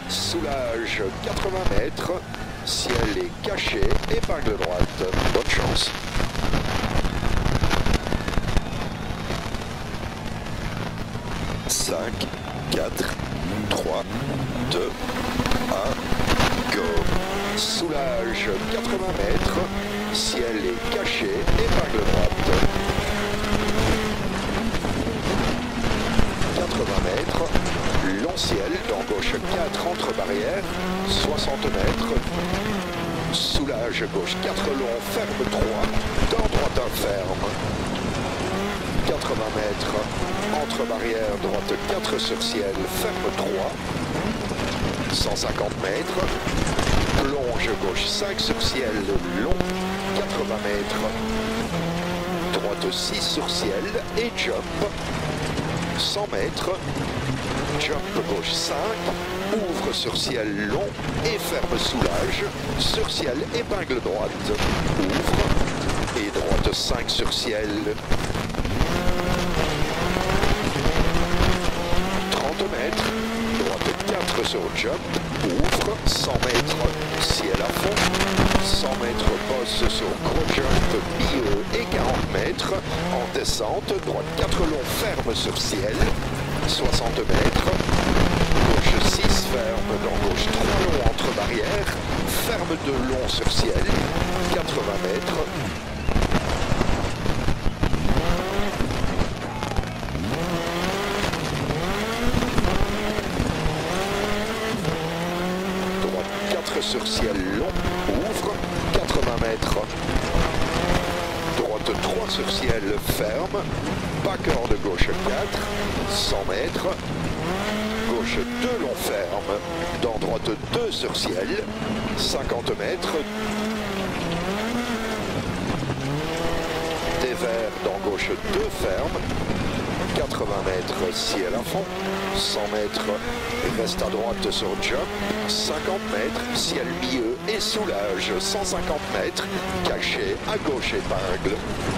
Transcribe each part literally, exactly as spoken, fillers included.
soulage quatre-vingts mètres, ciel est caché, épingle droite, bonne chance. cinq, quatre, trois, deux, un, go. Soulage quatre-vingts mètres, ciel est caché, épingle droite. quatre-vingts mètres, long ciel, dans gauche quatre entre barrières, soixante mètres. Soulage gauche quatre long, ferme trois, dans droite un ferme. quatre-vingts mètres, entre barrières, droite quatre sur ciel, ferme trois. cent cinquante mètres, plonge gauche cinq sur ciel, long, quatre-vingts mètres. Droite six sur ciel et jump. cent mètres, jump gauche cinq, ouvre sur ciel long et ferme soulage, sur ciel épingle droite, ouvre et droite cinq sur ciel. trente mètres, droite quatre sur jump, ouvre, cent mètres, ciel à fond, cent mètres bosse sur gros jump, milieu et quarante mètres, en descente, droite quatre long, ferme sur ciel, soixante mètres, gauche six, ferme dans gauche trois long entre barrières, ferme deux long sur ciel, quatre-vingts mètres, sur ciel long, ouvre, quatre-vingts mètres. Droite trois sur ciel, ferme, backward gauche quatre, cent mètres. Gauche deux long, ferme, dans droite deux sur ciel, cinquante mètres. Dévers dans gauche deux, ferme, quatre-vingts mètres, ciel à fond, cent mètres, reste à droite sur jump, cinquante mètres, ciel milieu et soulage, cent cinquante mètres, caché à gauche épingle.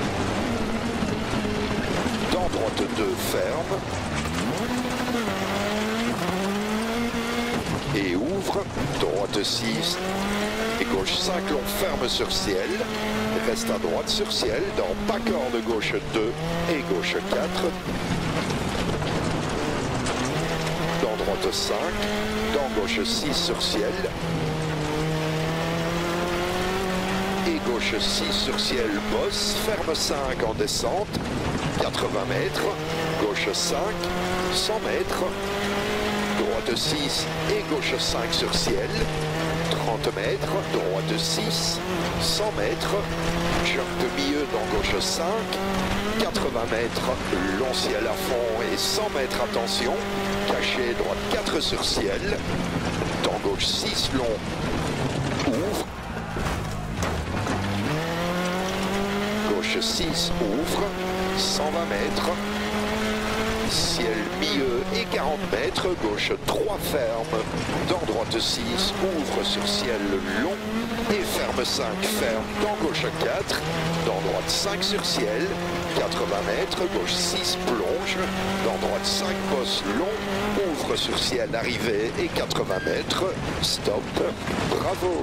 Dans droite deux, ferme. Et ouvre, droite six et gauche cinq long, ferme sur ciel. Reste à droite sur ciel, dans backward gauche deux et gauche quatre. Dans droite cinq, dans gauche six sur ciel. Et gauche six sur ciel, bosse, ferme cinq en descente, quatre-vingts mètres, gauche cinq, cent mètres. Droite six et gauche cinq sur ciel, trente mètres, droite six, cent mètres, jump milieu dans gauche cinq, quatre-vingts mètres, long ciel à fond et cent mètres, attention, caché droite quatre sur ciel, dans gauche six long, ouvre, gauche six ouvre, cent vingt mètres, ciel milieu et quarante mètres, gauche trois ferme, dans droite six, ouvre sur ciel long et ferme cinq, ferme dans gauche quatre, dans droite cinq sur ciel, quatre-vingts mètres, gauche six plonge, dans droite cinq bosse long, ouvre sur ciel arrivée et quatre-vingts mètres, stop, bravo.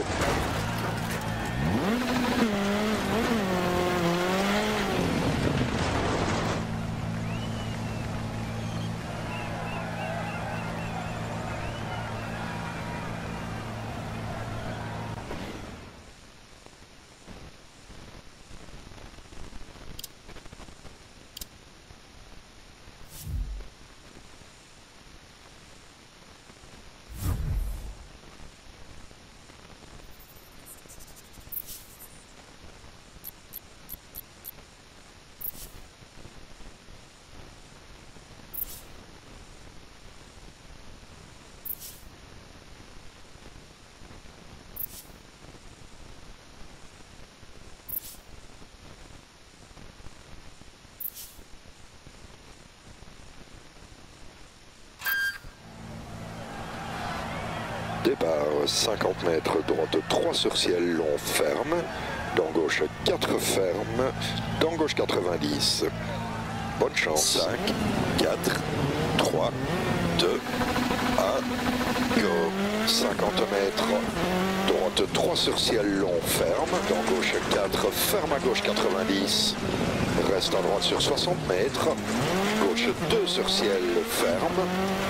Départ cinquante mètres, droite trois sur ciel long, ferme, dans gauche quatre ferme, dans gauche quatre-vingt-dix. Bonne chance. cinq, quatre, trois, deux, un, go. cinquante mètres, droite trois sur ciel long, ferme, dans gauche quatre, ferme à gauche quatre-vingt-dix, reste à droite sur soixante mètres, gauche deux sur ciel, ferme,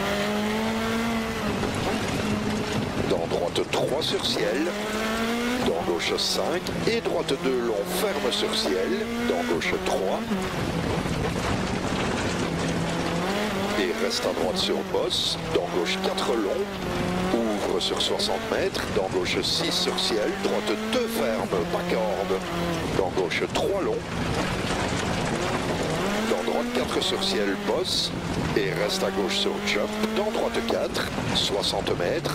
dans droite trois sur ciel, dans gauche cinq et droite deux long, ferme sur ciel, dans gauche trois, et reste à droite sur bosse, dans gauche quatre long, ouvre sur soixante mètres, dans gauche six sur ciel, droite deux ferme, pas corde, dans gauche trois long, dans droite quatre sur ciel, bosse, et reste à gauche sur jump, dans droite quatre, soixante mètres,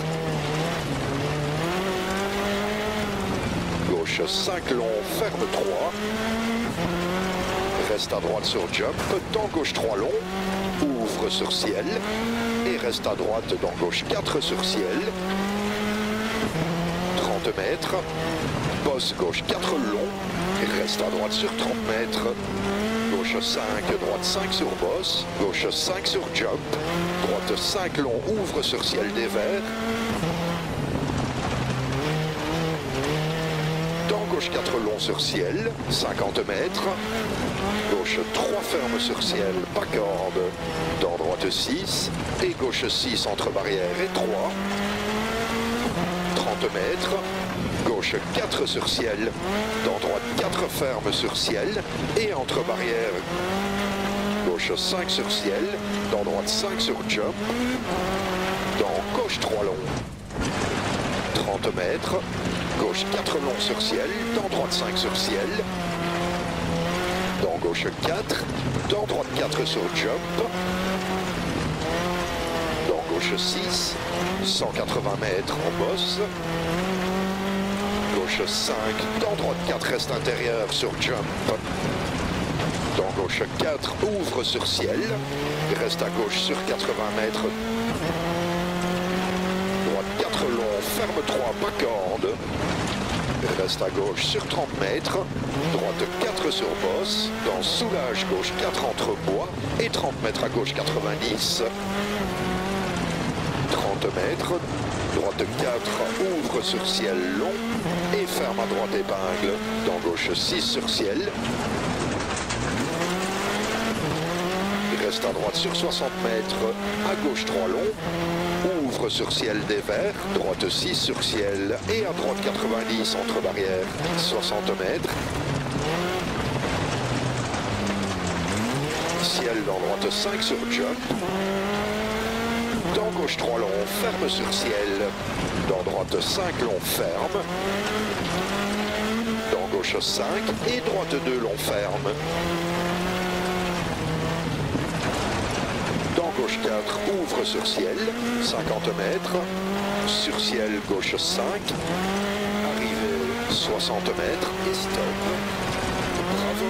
gauche cinq long, ferme trois, reste à droite sur jump, dans gauche trois long, ouvre sur ciel, et reste à droite dans gauche quatre sur ciel, trente mètres, bosse gauche quatre long, et reste à droite sur trente mètres, gauche cinq, droite cinq sur bosse, gauche cinq sur jump, droite cinq long, ouvre sur ciel des verts, gauche quatre long sur ciel, cinquante mètres, gauche trois ferme sur ciel, pas corde, dans droite six, et gauche six entre barrière et trois, trente mètres, gauche quatre sur ciel, dans droite quatre ferme sur ciel, et entre barrière, gauche cinq sur ciel, dans droite cinq sur jump, dans gauche trois long, trente mètres, gauche quatre long sur ciel, dans droite cinq sur ciel, dans gauche quatre, dans droite quatre sur jump, dans gauche six, cent quatre-vingts mètres en bosse, gauche cinq, dans droite quatre reste intérieur sur jump, dans gauche quatre, ouvre sur ciel, reste à gauche sur quatre-vingts mètres, droite quatre long, ferme trois, pas corde, reste à gauche sur trente mètres, droite quatre sur bosse, dans soulage gauche quatre entre bois et trente mètres à gauche quatre-vingt-dix, trente mètres, droite quatre, ouvre sur ciel long et ferme à droite épingle, dans gauche six sur ciel, reste à droite sur soixante mètres, à gauche trois long, ouvre sur ciel des verts, droite six sur ciel et à droite quatre-vingt-dix entre barrières, soixante mètres. Ciel dans droite cinq sur jump. Dans gauche trois long, ferme sur ciel. Dans droite cinq long, ferme. Dans gauche cinq et droite deux long, ferme. Gauche quatre, ouvre sur ciel, cinquante mètres, sur ciel gauche cinq, arrivée soixante mètres et stop. Bravo.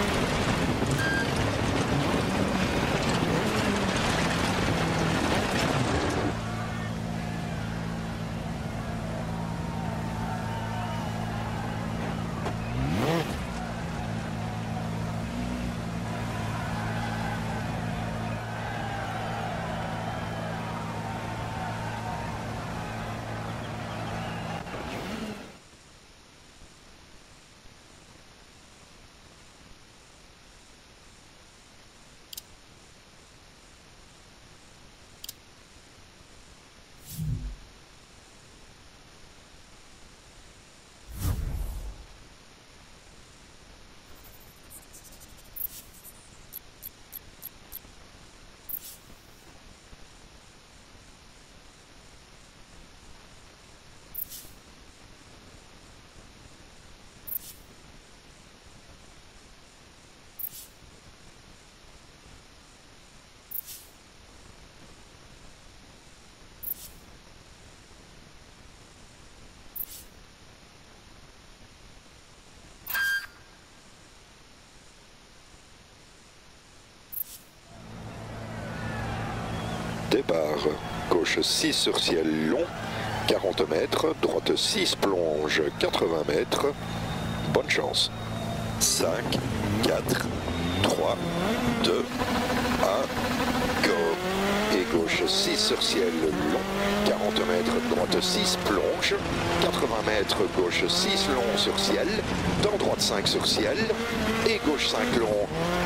Départ, gauche six sur ciel long, quarante mètres, droite six plonge, quatre-vingts mètres. Bonne chance. cinq, quatre, trois, deux, un, go. Et gauche six sur ciel long, quarante mètres, droite six, plonge, quatre-vingts mètres, gauche six long sur ciel, dent droite cinq sur ciel, et gauche cinq long,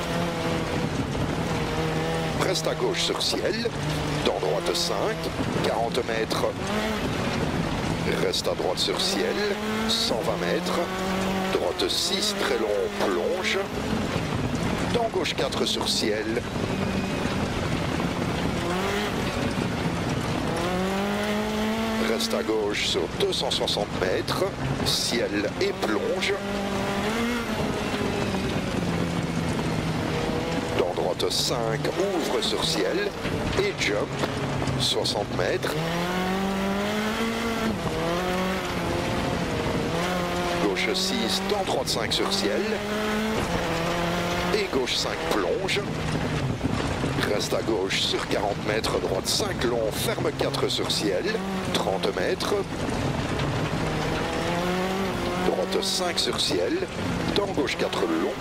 reste à gauche sur ciel, dent droite cinq, quarante mètres, reste à droite sur ciel, cent vingt mètres, droite six, très long, plonge, dent gauche quatre sur ciel, reste à gauche sur deux cent soixante mètres, ciel et plonge, dent droite cinq, ouvre sur ciel et jump, soixante mètres, gauche six, dent droite cinq sur ciel, et gauche cinq, plonge, reste à gauche sur quarante mètres, droite cinq long, ferme quatre sur ciel, trente mètres, droite cinq sur ciel, dent gauche quatre long,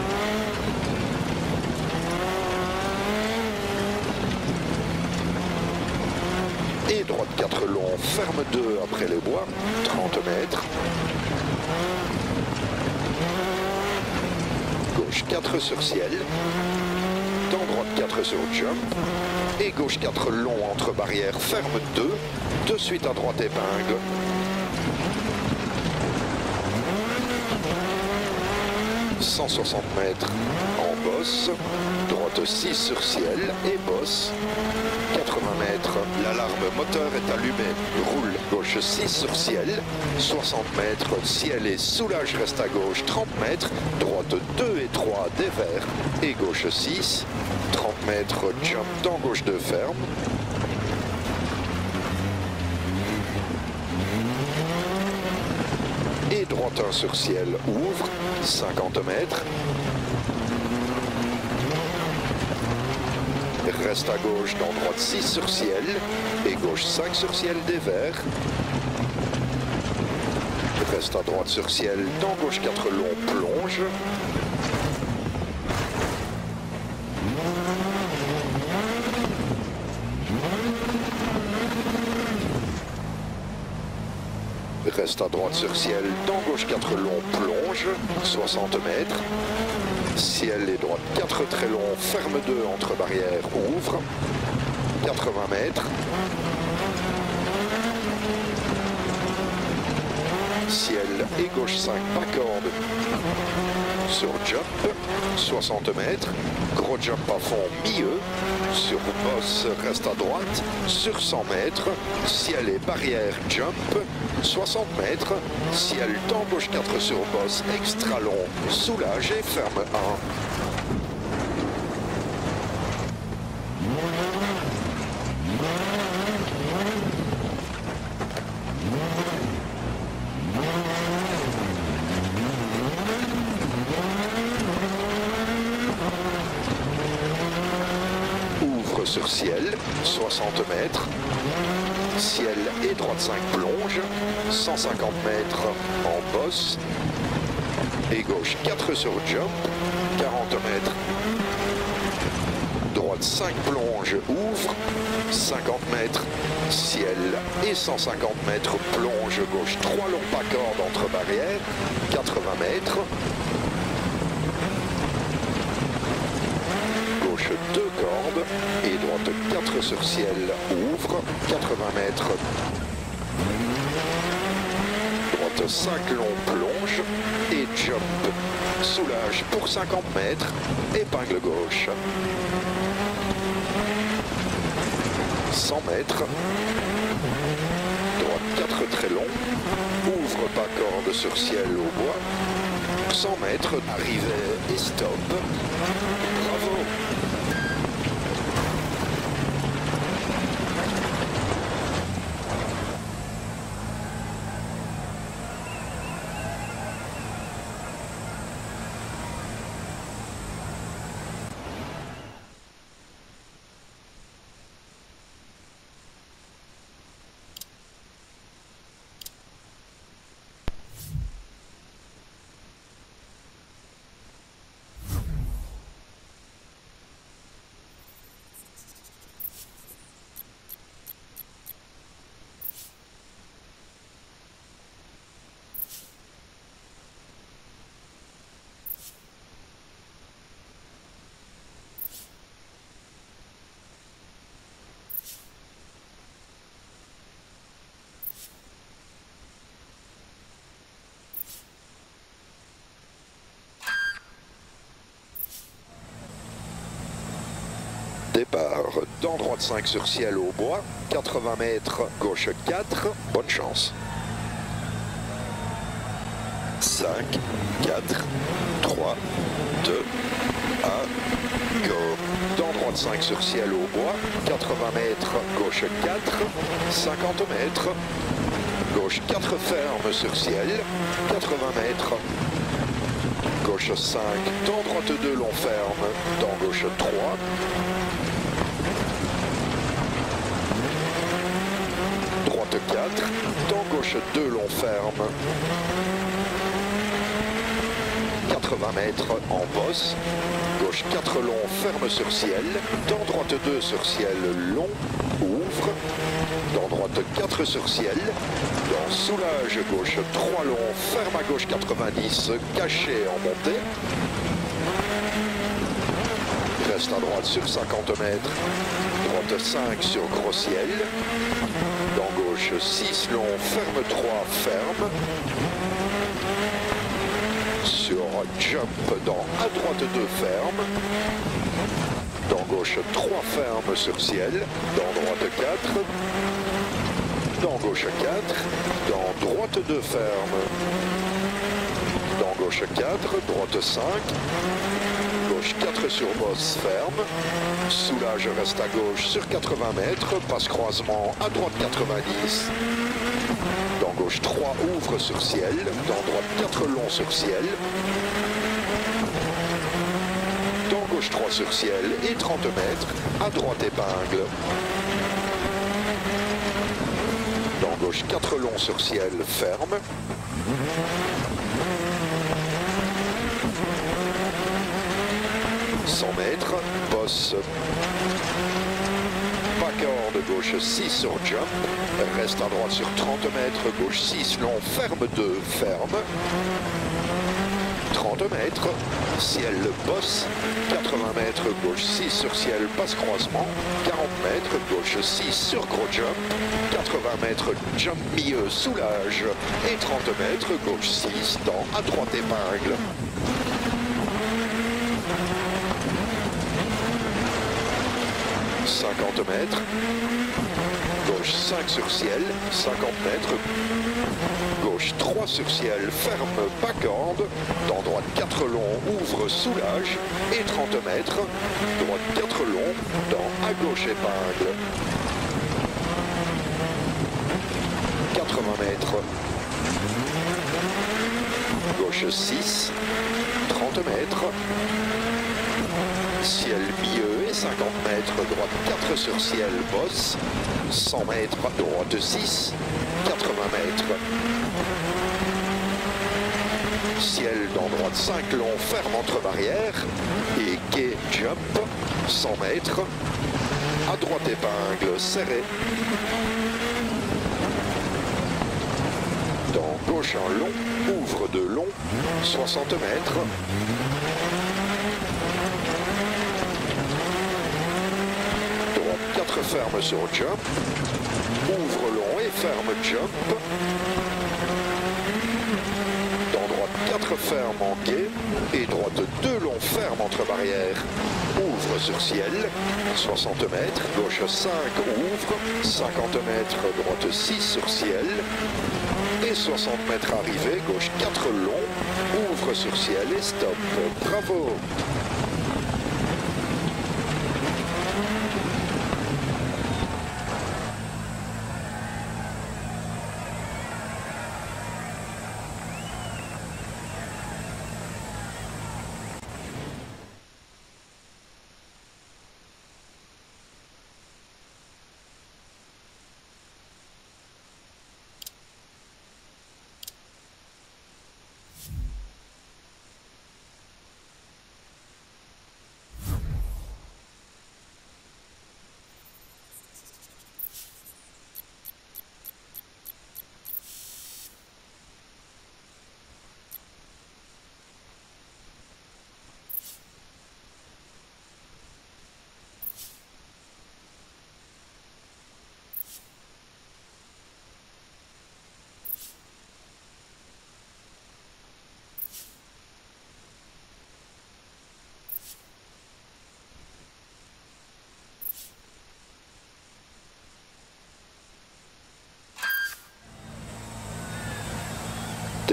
et droite quatre long, ferme deux après les bois, trente mètres, gauche quatre sur ciel, dent droite quatre sur jump, et gauche quatre long entre barrières, ferme deux, de suite à droite épingle. cent soixante mètres en bosse, droite six sur ciel et bosse, quatre-vingts mètres, l'alarme moteur est allumée, roule, gauche six sur ciel, soixante mètres, ciel et soulage reste à gauche, trente mètres, droite deux et trois dévers, et gauche six, trente mètres, jump, dent gauche deux ferme, et droite un sur ciel, ouvre, cinquante mètres, reste à gauche, dent droite six sur ciel, et gauche cinq sur ciel dévers, reste à droite sur ciel, dent gauche quatre long, plonge, reste à droite sur ciel, dent gauche quatre long, plonge, soixante mètres, ciel et droite quatre très long, ferme deux entre barrières, ouvre, quatre-vingts mètres, ciel et gauche cinq, pas corde, sur jump, soixante mètres, gros jump à fond, milieu, sur bosse, reste à droite, sur cent mètres, ciel et barrière, jump, soixante mètres, ciel, dent gauche quatre sur bosse, extra long, soulage et ferme un. Ouvre sur ciel, soixante mètres, ciel et droite cinq plonge, cent cinquante mètres en bosse, et gauche quatre sur jump, quarante mètres, droite cinq plonge, ouvre, cinquante mètres, ciel et cent cinquante mètres plonge, gauche trois longs pas corde entre barrières, quatre-vingts mètres, gauche deux cordes et droite quatre sur ciel, ouvre, quatre-vingts mètres, droite cinq long, plonge et jump, soulage pour cinquante mètres, épingle gauche, cent mètres, droite quatre très long, ouvre pas corde sur ciel au bois, cent mètres, arrivée et stop, bravo. Départ dans droite cinq sur ciel au bois, quatre-vingts mètres, gauche quatre, bonne chance. cinq, quatre, trois, deux, un, go. Dans droite cinq sur ciel au bois, quatre-vingts mètres, gauche quatre, cinquante mètres, gauche quatre ferme sur ciel, quatre-vingts mètres, gauche cinq, dans droite deux long ferme, dans gauche trois, droite quatre, dans gauche deux long ferme, quatre-vingts mètres en bosse, gauche quatre long, ferme sur ciel, dans droite deux sur ciel long, ouvre, dans droite quatre sur ciel, dans soulage gauche trois long, ferme à gauche quatre-vingt-dix, caché en montée, reste à droite sur cinquante mètres, droite cinq sur gros ciel, dans gauche six long, ferme trois, ferme, sur jump dans à droite deux ferme, dans gauche trois ferme sur ciel, dans droite quatre, dans gauche quatre, dans droite deux ferme, dans gauche quatre, droite cinq, gauche quatre sur bosse ferme, soulage reste à gauche sur quatre-vingts mètres, passe croisement à droite quatre-vingt-dix, dans gauche trois ouvre sur ciel, dans droite quatre long sur ciel, dans gauche trois sur ciel et trente mètres, à droite épingle, dans gauche quatre long sur ciel, ferme, cent mètres, bosse, corde, gauche six sur jump, reste à droite sur trente mètres, gauche six long, ferme deux, ferme, trente mètres, ciel bosse, quatre-vingts mètres, gauche six sur ciel, passe croisement, quarante mètres, gauche six sur gros jump, quatre-vingts mètres, jump milieu, soulage, et trente mètres, gauche six dans à droite épingle. cinquante mètres, gauche cinq sur ciel, cinquante mètres, gauche trois sur ciel, ferme, pas corde, dans droite quatre long, ouvre, soulage, et trente mètres, droite quatre long, dans à gauche épingle, quatre-vingts mètres, gauche six, trente mètres, ciel milieu et cinquante mètres, droite quatre sur ciel, bosse, cent mètres, droite six, quatre-vingts mètres, ciel dans droite cinq long, ferme entre barrières, et quai jump, cent mètres, à droite épingle, serré, dans gauche un long, ouvre de long, soixante mètres, quatre ferme sur jump, ouvre long et ferme jump, dans droite quatre ferme en quai, et droite deux long ferme entre barrières, ouvre sur ciel, soixante mètres, gauche cinq ouvre, cinquante mètres, droite six sur ciel, et soixante mètres arrivée, gauche quatre long, ouvre sur ciel et stop, bravo.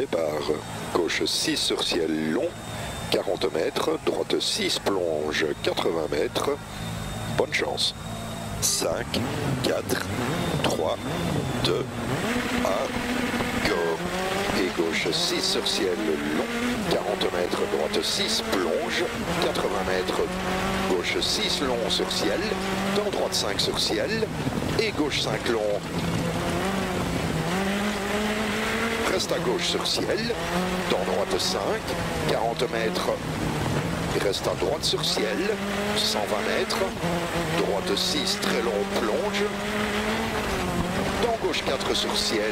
départ. Gauche six sur ciel long, quarante mètres. Droite six plonge, quatre-vingts mètres. Bonne chance. cinq, quatre, trois, deux, un, go. Et gauche six sur ciel long, quarante mètres. Droite six plonge, quatre-vingts mètres. Gauche six long sur ciel, dans droite cinq sur ciel. Et gauche cinq long. Reste à gauche sur ciel, dans droite cinq, quarante mètres. Reste à droite sur ciel, cent vingt mètres. Droite six, très long, plonge. Dans gauche quatre sur ciel.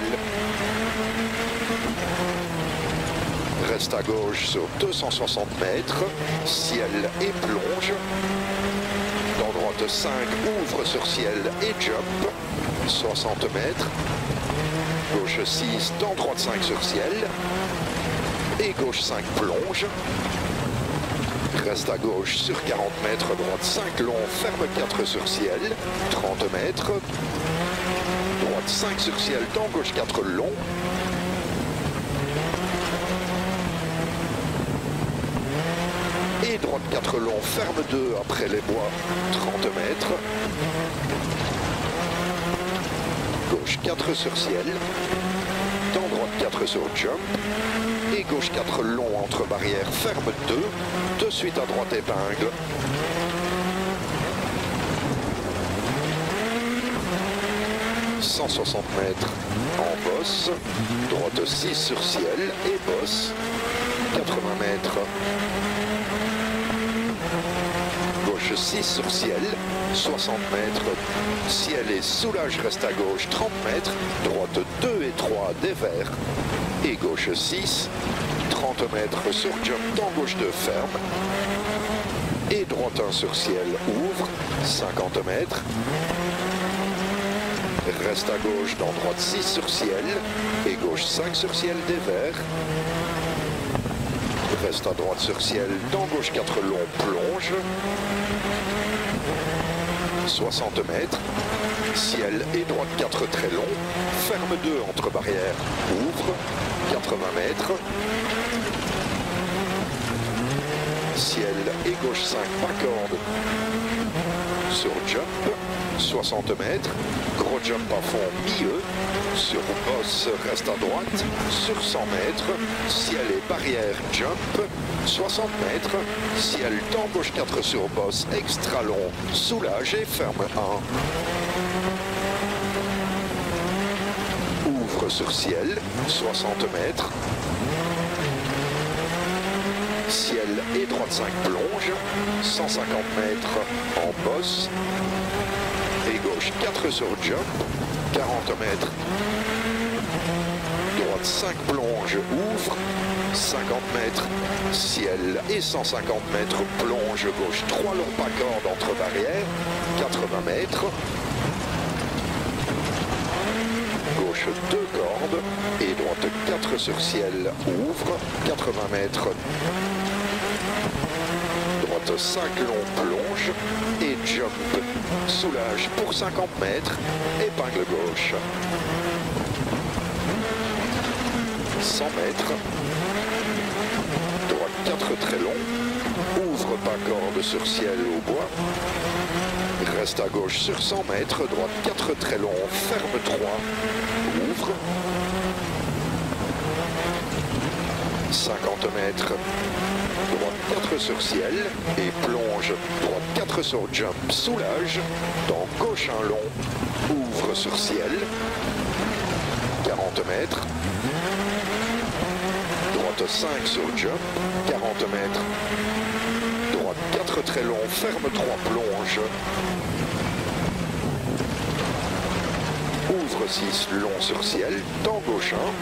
Reste à gauche sur deux cent soixante mètres. Ciel et plonge. Dans droite cinq, ouvre sur ciel et jump. soixante mètres. Gauche six, dans droite cinq sur ciel. Et gauche cinq plonge. Reste à gauche sur quarante mètres, droite cinq long, ferme quatre sur ciel, trente mètres. Droite cinq sur ciel, dans gauche quatre long. Et droite quatre long, ferme deux après les bois, trente mètres. Gauche quatre sur ciel, dans droite quatre sur jump. Et gauche quatre long entre barrières, ferme deux, de suite à droite épingle. cent soixante mètres en bosse, droite six sur ciel et bosse, quatre-vingts mètres. Gauche six sur ciel, soixante mètres. Ciel et soulage reste à gauche, trente mètres. Droite deux et trois dévers. Et gauche six, trente mètres sur jump, dans gauche deux ferme. Et droite un sur ciel, ouvre, cinquante mètres. Reste à gauche, dans droite six sur ciel. Et gauche cinq sur ciel, dévers. Reste à droite sur ciel, dans gauche quatre long, plonge. soixante mètres. Ciel et droite quatre très long. Ferme deux entre barrières, ouvre. quatre-vingts mètres. Ciel et gauche cinq, pas corde. Sur jump, soixante mètres. Gros jump à fond, milieu. Sur bosse, reste à droite. Sur cent mètres. Ciel et barrière, jump. soixante mètres. Ciel dans gauche quatre sur bosse, extra long. Soulage et ferme un. Ouvre sur ciel, soixante mètres. Ciel et droite cinq plonge, cent cinquante mètres en bosse. Et gauche quatre sur jump, quarante mètres. Droite cinq plonge, ouvre, cinquante mètres. Ciel et cent cinquante mètres plonge, gauche trois longs pas corde entre barrières, quatre-vingts mètres. Gauche deux cordes et droite quatre sur ciel, ouvre, quatre-vingts mètres. Droite cinq long, plonge et jump. Soulage pour cinquante mètres, épingle gauche. cent mètres. Droite quatre très long, ouvre pas corde sur ciel au bois. Reste à gauche sur cent mètres, droite quatre très long, ferme trois, ouvre. cinquante mètres, droite quatre sur ciel et plonge, droite quatre sur jump, soulage, dans gauche un long, ouvre sur ciel, quarante mètres, droite cinq sur jump, quarante mètres, droite quatre très long, ferme trois, plonge, ouvre six long sur ciel, dans gauche un,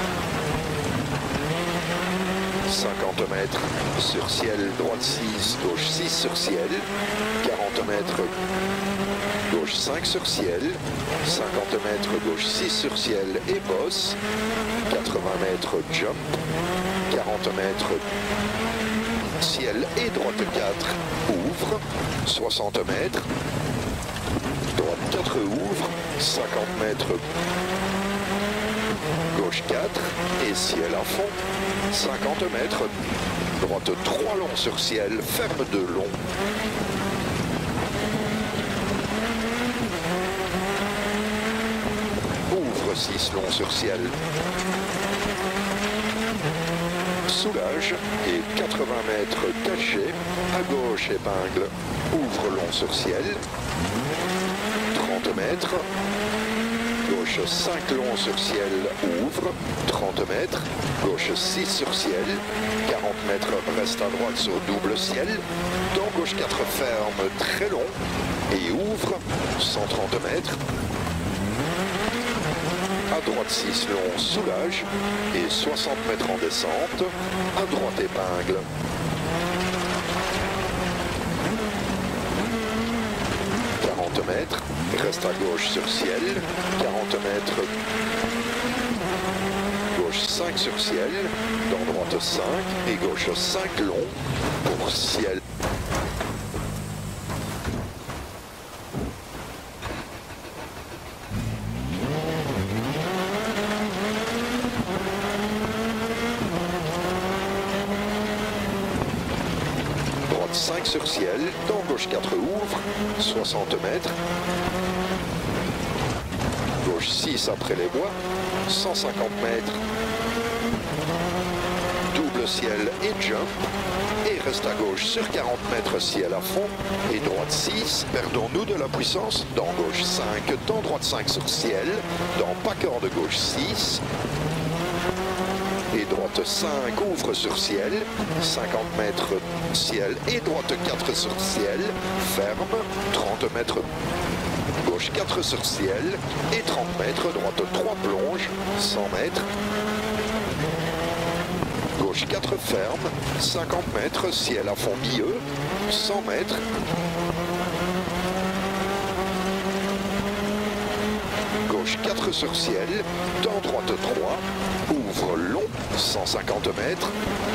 cinquante mètres sur ciel, droite six, gauche six sur ciel, quarante mètres, gauche cinq sur ciel, cinquante mètres, gauche six sur ciel et bosse, quatre-vingts mètres, jump, quarante mètres, ciel et droite quatre, ouvre, soixante mètres, droite quatre ouvre, cinquante mètres, Gauche quatre et ciel à fond. cinquante mètres. Droite trois longs sur ciel, ferme deux longs. Ouvre six longs sur ciel. Soulage et quatre-vingts mètres caché. À gauche épingle. Ouvre long sur ciel. trente mètres. Gauche cinq longs sur ciel, ouvre, trente mètres. Gauche six sur ciel, quarante mètres, reste à droite sur double ciel. Dans gauche quatre ferme, très long, et ouvre, cent trente mètres. À droite six long, soulage, et soixante mètres en descente. À droite épingle. quarante mètres, reste à gauche sur ciel, quarante mètres, gauche cinq sur ciel, dans droite cinq et gauche cinq long pour ciel. cinq sur ciel, dans gauche quatre ouvre, soixante mètres. Gauche six après les bois, cent cinquante mètres. Double ciel et jump. Et reste à gauche sur quarante mètres ciel à fond. Et droite six, perdons-nous de la puissance. Dans gauche cinq, dans droite cinq sur ciel. Dans pas corde gauche six. Et droite cinq, ouvre sur ciel, cinquante mètres ciel et droite quatre sur ciel, ferme, trente mètres, gauche quatre sur ciel et trente mètres, droite trois plonge, cent mètres, gauche quatre ferme, cinquante mètres, ciel à fond milieu, cent mètres, gauche quatre sur ciel, dans droite trois, ouvre long, cent cinquante mètres,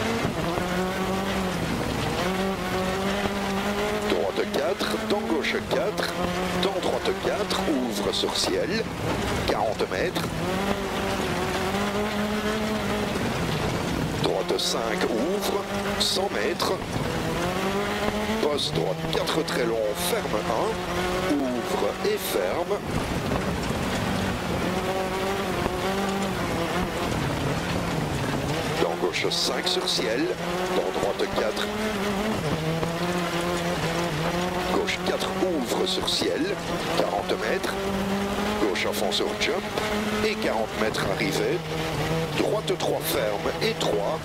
droite quatre, dans gauche quatre, dans droite quatre, ouvre sur ciel, quarante mètres, droite cinq, ouvre, cent mètres, poste droite quatre très long, ferme un, ouvre et ferme, gauche cinq sur ciel, dans droite quatre, gauche quatre ouvre sur ciel, quarante mètres, gauche à fond sur jump, et quarante mètres arrivée, droite trois ferme et trois,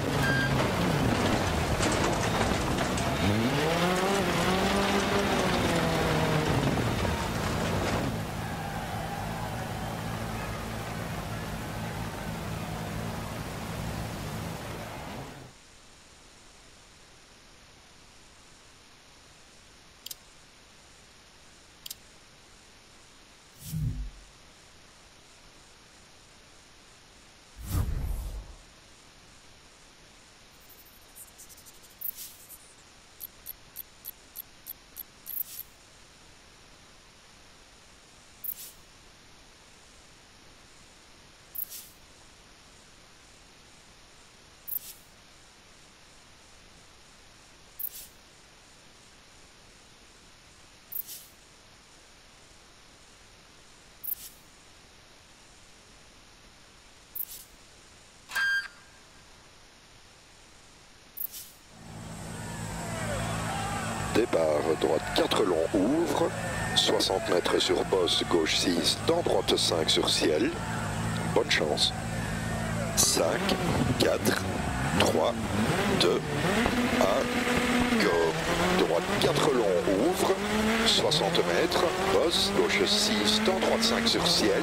départ, droite quatre long, ouvre, soixante mètres sur bosse, gauche six, dans droite cinq sur ciel, bonne chance, cinq, quatre, trois, deux, un, go, droite quatre long, ouvre, soixante mètres, bosse, gauche six, dans droite cinq sur ciel,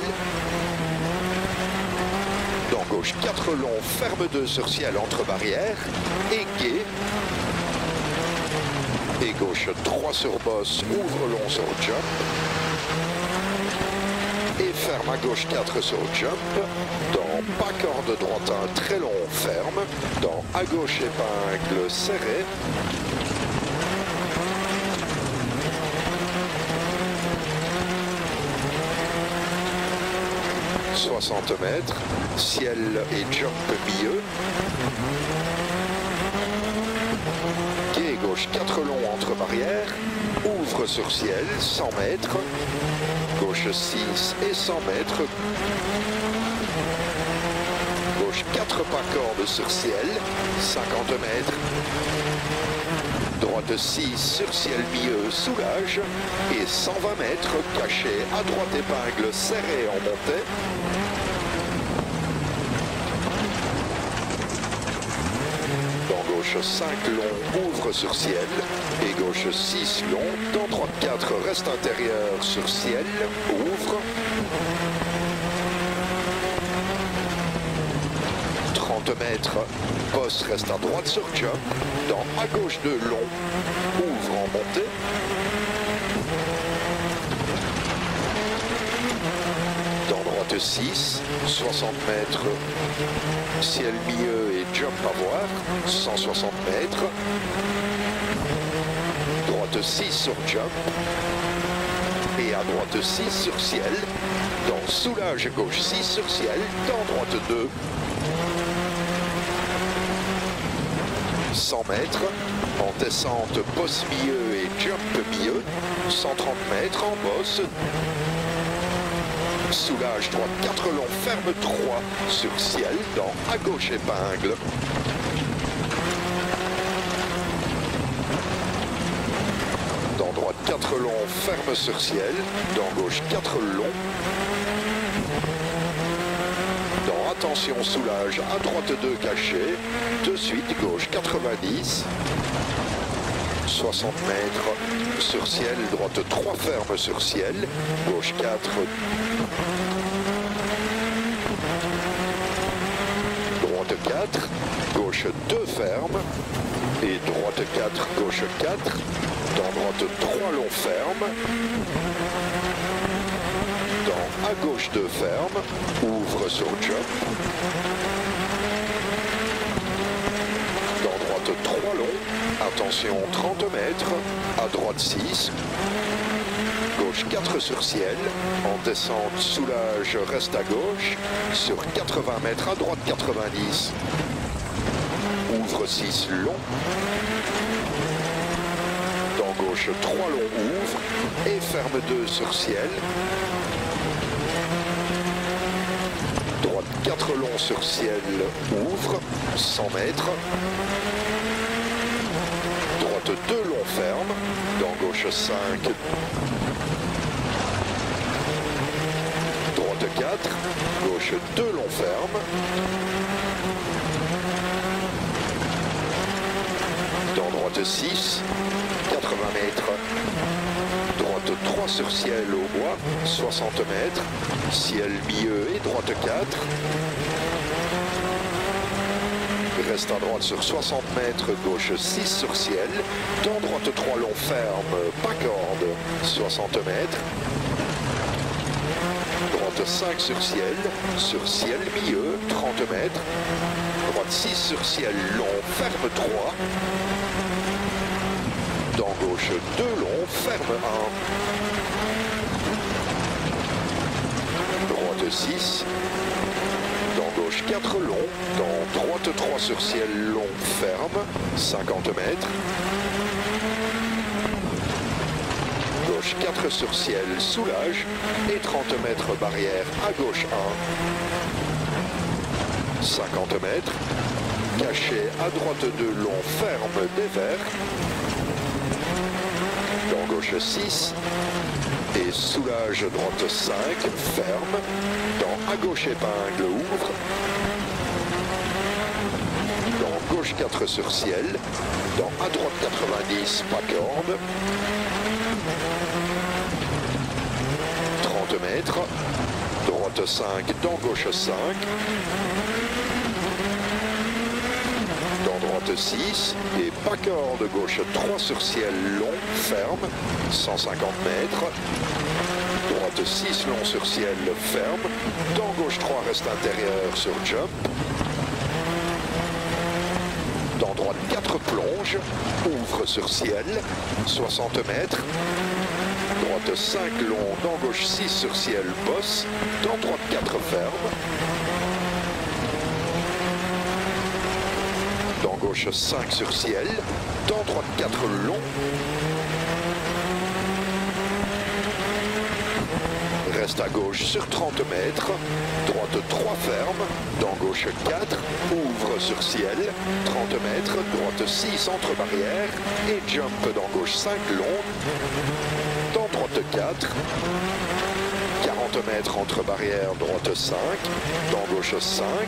dans gauche quatre long, ferme deux sur ciel entre barrières, et guet, et gauche trois sur bosse, ouvre long sur jump, et ferme à gauche quatre sur jump, dans pas corde droite un très long ferme, dans à gauche épingle serré, soixante mètres, ciel et jump milieu. Quai gauche quatre longs entre barrières, ouvre sur ciel, cent mètres, gauche six et cent mètres, gauche quatre pas corde sur ciel, cinquante mètres, droite six sur ciel milieu, soulage, et cent vingt mètres, caché à droite épingle, serré en montée. Dans gauche cinq long, ouvre sur ciel, et gauche six long, dans droite quatre, reste intérieur sur ciel, ouvre. trente mètres, bosse reste à droite sur jump, dans à gauche deux long, ouvre en montée. Dans droite six, soixante mètres, ciel milieu et jump à voir, cent soixante mètres. Droite six sur jump, et à droite six sur ciel, dans soulage gauche six sur ciel, dans droite deux. cent mètres, en descente, bosse milieu et jump milieu, cent trente mètres en bosse, soulage droite quatre long, ferme trois sur ciel, dans à gauche épingle. Dans droite quatre long, ferme sur ciel, dans gauche quatre long. Attention, soulage, à droite deux caché, de suite gauche quatre-vingt-dix, soixante mètres, sur ciel, droite trois ferme sur ciel, gauche quatre, droite quatre, gauche deux ferme, et droite quatre, gauche quatre, dans droite trois long ferme, à gauche deux ferme, ouvre sur jump, dans droite trois long, attention trente mètres, à droite six, gauche quatre sur ciel, en descente soulage reste à gauche, sur quatre-vingts mètres, à droite quatre-vingt-dix, ouvre six long, dans gauche trois long ouvre, et ferme deux sur ciel, quatre longs sur ciel, ouvre, cent mètres. Droite deux longs ferme, dans gauche cinq. Droite quatre, gauche deux longs ferme. Dans droite six, quatre-vingts mètres. Droite trois sur ciel au bois, soixante mètres, ciel milieu et droite quatre. Reste à droite sur soixante mètres, gauche six sur ciel, dans droite trois long ferme, pas corde, soixante mètres. Droite cinq sur ciel, sur ciel milieu, trente mètres. Droite six sur ciel long, ferme trois. Dans gauche deux longs, ferme un. Droite six. Dans gauche quatre longs. Dans droite trois sur ciel long, ferme. cinquante mètres. Gauche quatre sur ciel, soulage. Et trente mètres barrière à gauche un. cinquante mètres. Caché à droite deux longs, ferme dévers. Dans gauche six, et soulage droite cinq, ferme, dans à gauche épingle, ouvre, dans gauche quatre sur ciel, dans à droite quatre-vingt-dix, pas corde, trente mètres, droite cinq, dans gauche cinq, droite six, et pas corde, gauche trois sur ciel long, ferme, cent cinquante mètres, droite six long sur ciel, ferme, dans gauche trois reste intérieur sur jump, dans droite quatre plonge, ouvre sur ciel, soixante mètres, droite cinq long, dans gauche six sur ciel, bosse, dans droite quatre ferme. Dans gauche cinq sur ciel, dans droite quatre long. Reste à gauche sur trente mètres, droite trois ferme, dans gauche quatre, ouvre sur ciel, trente mètres, droite six entre barrière et jump dans gauche cinq long, dans droite quatre, quarante mètres entre barrière, droite cinq, dans gauche cinq,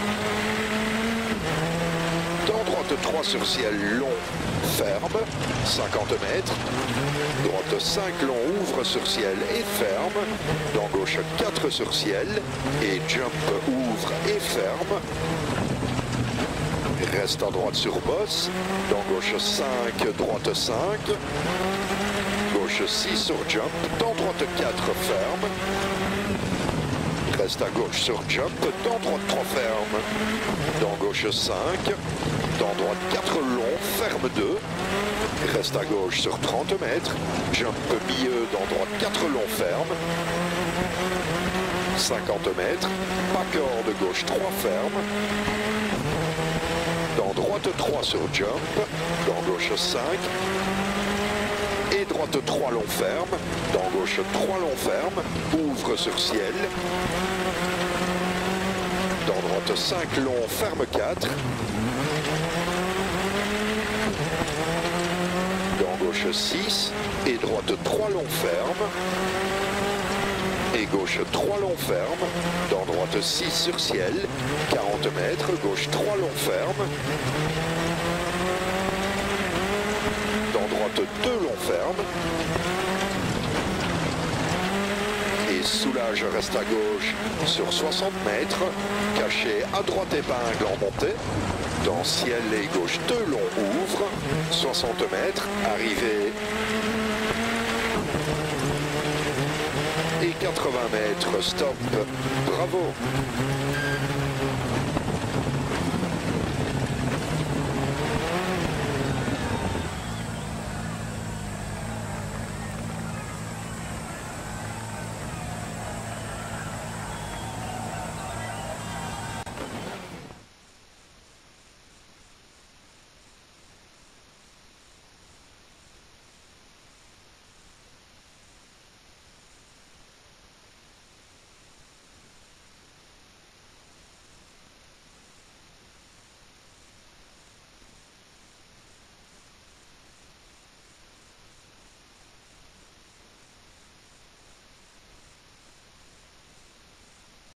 dans droite trois sur ciel long, ferme, cinquante mètres, droite cinq long, ouvre sur ciel et ferme, dans gauche quatre sur ciel, et jump, ouvre et ferme, reste à droite sur bosse, dans gauche cinq, droite cinq, gauche six sur jump, dans droite quatre ferme, reste à gauche sur jump, dans droite trois ferme, dans gauche cinq, dans droite quatre long, ferme deux, reste à gauche sur trente mètres, jump milieu, dans droite quatre long, ferme, cinquante mètres, pas corde, gauche trois ferme, dans droite trois sur jump, dans gauche cinq, et droite trois long ferme, dans gauche trois long ferme, ouvre sur ciel, dans droite cinq long, ferme quatre, dans gauche six, et droite trois long ferme, et gauche trois long ferme, dans droite six sur ciel, quarante mètres, gauche trois long ferme, dans droite deux long ferme, et soulage reste à gauche sur soixante mètres, caché à droite épingle en montée, dans ciel et gauche deux long ouvre, soixante mètres, arrivée et quatre-vingts mètres, stop, bravo.